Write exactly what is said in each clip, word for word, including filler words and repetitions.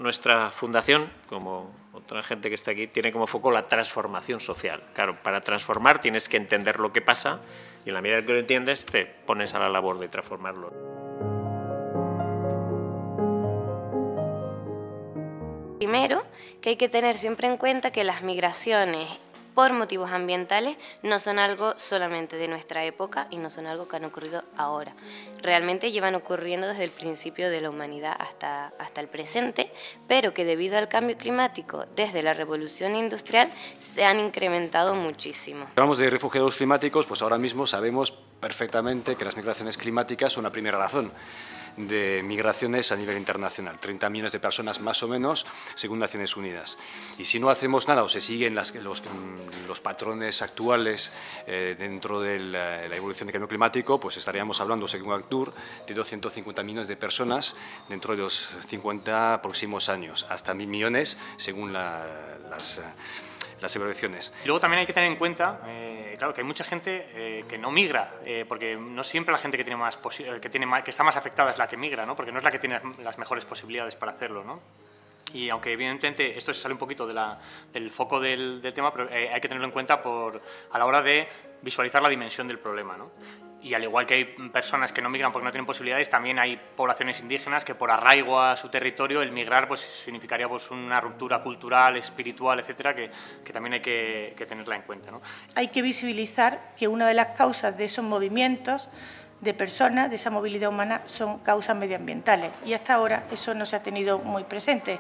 nuestra fundación, como otra gente que está aquí, tiene como foco la transformación social. Claro, para transformar tienes que entender lo que pasa y en la medida que lo entiendes te pones a la labor de transformarlo. Primero, que hay que tener siempre en cuenta que las migraciones por motivos ambientales no son algo solamente de nuestra época y no son algo que han ocurrido ahora. Realmente llevan ocurriendo desde el principio de la humanidad hasta, hasta el presente, pero que debido al cambio climático desde la revolución industrial se han incrementado muchísimo. Hablamos de refugiados climáticos, pues ahora mismo sabemos perfectamente que las migraciones climáticas son la primera razón de migraciones a nivel internacional, treinta millones de personas más o menos, según Naciones Unidas. Y si no hacemos nada o se siguen las, los, los patrones actuales eh, dentro de la, la evolución del cambio climático, pues estaríamos hablando, según ACNUR, de doscientos cincuenta millones de personas dentro de los cincuenta próximos años, hasta mil millones según la, las... las evaluaciones. Y luego también hay que tener en cuenta, eh, claro, que hay mucha gente eh, que no migra, eh, porque no siempre la gente que tiene más que tiene más, que está más afectada es la que migra, ¿no? Porque no es la que tiene las mejores posibilidades para hacerlo, ¿no? Y aunque evidentemente esto se sale un poquito de la, del foco del, del tema, pero eh, hay que tenerlo en cuenta por, a la hora de visualizar la dimensión del problema, ¿no? Y al igual que hay personas que no migran porque no tienen posibilidades, también hay poblaciones indígenas que por arraigo a su territorio el migrar pues, significaría pues, una ruptura cultural, espiritual, etcétera, que, que también hay que, que tenerla en cuenta, ¿no? Hay que visibilizar que una de las causas de esos movimientos de personas, de esa movilidad humana, son causas medioambientales y hasta ahora eso no se ha tenido muy presente.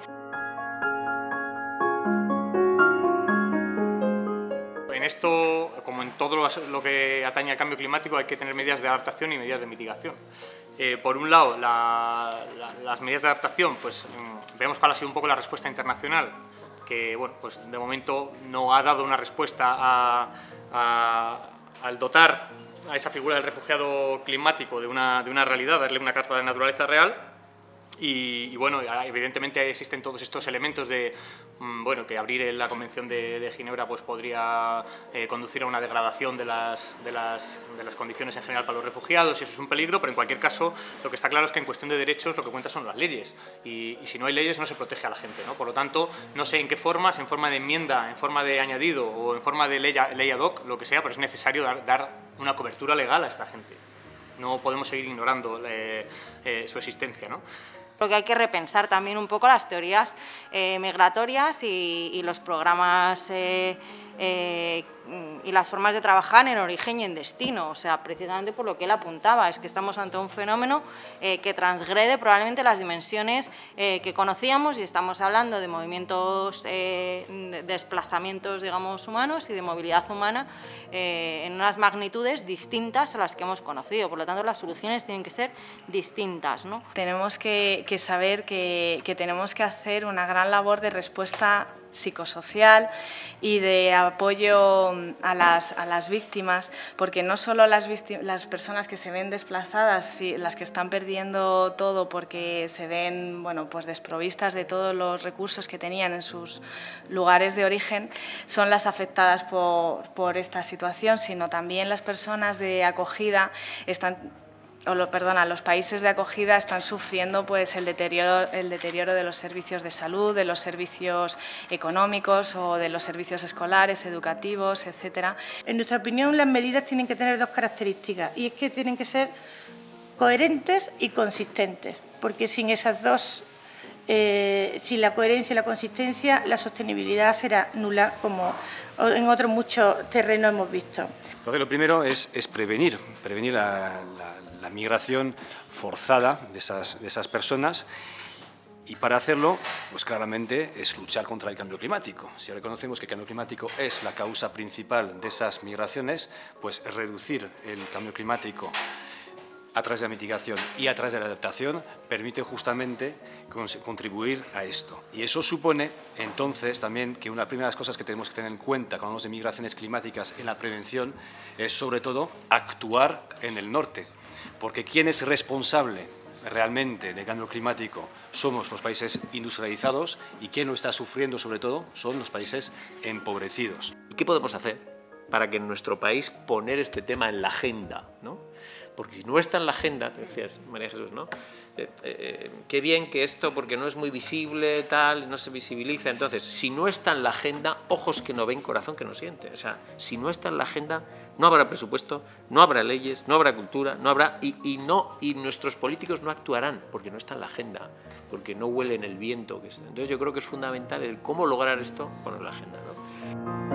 En esto, como en todo lo que atañe al cambio climático, hay que tener medidas de adaptación y medidas de mitigación. Eh, por un lado, la, la, las medidas de adaptación, pues mmm, vemos cuál ha sido un poco la respuesta internacional, que bueno, pues de momento no ha dado una respuesta a, a, al dotar a esa figura del refugiado climático de una, de una realidad, darle una carta de naturaleza real. Y, y bueno, evidentemente existen todos estos elementos de mmm, bueno, que abrir la Convención de, de Ginebra pues podría eh, conducir a una degradación de las, de, las, de las condiciones en general para los refugiados y eso es un peligro, pero en cualquier caso lo que está claro es que en cuestión de derechos lo que cuenta son las leyes y, y si no hay leyes no se protege a la gente, ¿no? Por lo tanto, no sé en qué formas, en forma de enmienda, en forma de añadido o en forma de ley, ley ad hoc, lo que sea, pero es necesario dar, dar una cobertura legal a esta gente. No podemos seguir ignorando eh, eh, su existencia, ¿no? Creo que hay que repensar también un poco las teorías eh, migratorias y, y los programas eh, eh, y las formas de trabajar en origen y en destino, o sea, precisamente por lo que él apuntaba, es que estamos ante un fenómeno eh, que transgrede probablemente las dimensiones eh, que conocíamos y estamos hablando de movimientos, eh, de desplazamientos, digamos, humanos y de movilidad humana eh, en unas magnitudes distintas a las que hemos conocido, por lo tanto las soluciones tienen que ser distintas, ¿no? Tenemos que, que saber que, que tenemos que hacer una gran labor de respuesta psicosocial y de apoyo a las, a las víctimas, porque no solo las, las personas que se ven desplazadas, las que están perdiendo todo porque se ven bueno, pues desprovistas de todos los recursos que tenían en sus lugares de origen, son las afectadas por, por esta situación, sino también las personas de acogida están O lo, perdona, los países de acogida están sufriendo pues, el, deterioro, el deterioro de los servicios de salud, de los servicios económicos o de los servicios escolares, educativos, etcétera. En nuestra opinión, las medidas tienen que tener dos características y es que tienen que ser coherentes y consistentes, porque sin esas dos, eh, sin la coherencia y la consistencia, la sostenibilidad será nula, como en otros muchos terrenos hemos visto. Entonces, lo primero es, es prevenir, prevenir la, la, la migración forzada de esas, de esas personas y para hacerlo, pues claramente es luchar contra el cambio climático. Si reconocemos que el cambio climático es la causa principal de esas migraciones, pues reducir el cambio climático a través de la mitigación y a través de la adaptación permite justamente contribuir a esto. Y eso supone entonces también que una primera de las cosas que tenemos que tener en cuenta cuando hablamos de migraciones climáticas en la prevención es sobre todo actuar en el norte, porque ¿quién es responsable realmente del cambio climático? Somos los países industrializados y quien lo está sufriendo sobre todo son los países empobrecidos. ¿Y qué podemos hacer para que en nuestro país poner este tema en la agenda, ¿no? porque si no está en la agenda, te decías, María Jesús, ¿no? Eh, eh, qué bien que esto, porque no es muy visible, tal, no se visibiliza. Entonces, si no está en la agenda, ojos que no ven, corazón que no siente. O sea, si no está en la agenda, no habrá presupuesto, no habrá leyes, no habrá cultura, no habrá y, y no y nuestros políticos no actuarán porque no está en la agenda, porque no huelen el viento. Que está. Entonces, yo creo que es fundamental el cómo lograr esto, poner en la agenda, ¿no?